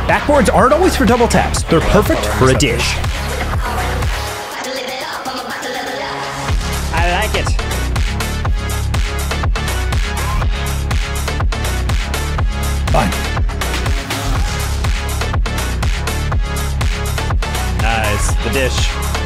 Backboards aren't always for double taps. They're perfect for a dish. I like it. Fine. Nice. The dish.